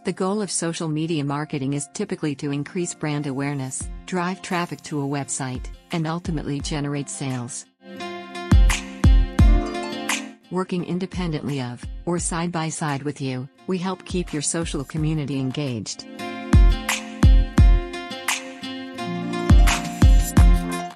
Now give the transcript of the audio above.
The goal of social media marketing is typically to increase brand awareness, drive traffic to a website, and ultimately generate sales. Working independently of, or side by side with you, we help keep your social community engaged.